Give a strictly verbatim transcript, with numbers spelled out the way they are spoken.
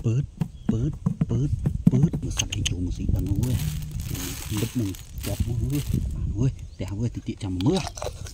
bớt bớt bớt bớt mà sạch hình chủ một xí bạn ơi, đất mình đẹp quá ơi, ơi đẹp ơi thì tiện chẳng mưa.